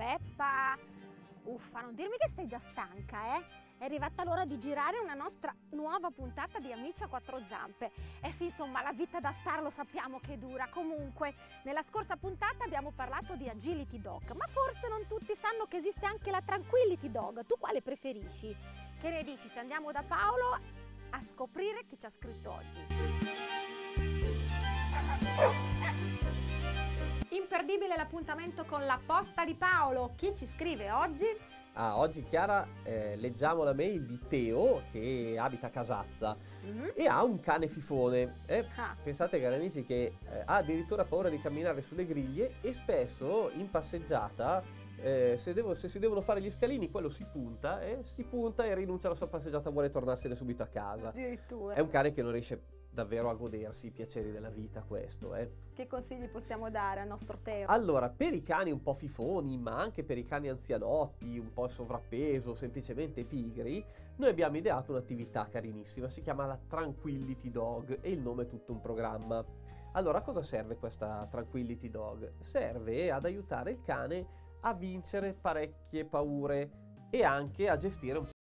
Peppa. Uffa, non dirmi che sei già stanca, eh? È arrivata l'ora di girare una nostra nuova puntata di Amici a quattro zampe. Eh sì, insomma, la vita da star lo sappiamo che dura. Comunque, nella scorsa puntata abbiamo parlato di Agility Dog, ma forse non tutti sanno che esiste anche la Tranquility Dog. Tu quale preferisci? Che ne dici se andiamo da Paolo a scoprire chi ci ha scritto oggi? Imperdibile l'appuntamento con la posta di Paolo. Chi ci scrive oggi? Oggi Chiara leggiamo la mail di Teo che abita a Casazza e ha un cane fifone. Pensate, cari amici, che ha addirittura paura di camminare sulle griglie e spesso in passeggiata se si devono fare gli scalini quello si punta e rinuncia alla sua passeggiata, vuole tornarsene subito a casa. Addirittura. È un cane che non riesce davvero a godersi i piaceri della vita, questo. Che consigli possiamo dare al nostro Teo? Allora, per i cani un po' fifoni, ma anche per i cani anzianotti, un po' sovrappeso, semplicemente pigri, noi abbiamo ideato un'attività carinissima, si chiama la Tranquility Dog e il nome è tutto un programma. Allora, a cosa serve questa Tranquility Dog? Serve ad aiutare il cane a vincere parecchie paure e anche a gestire un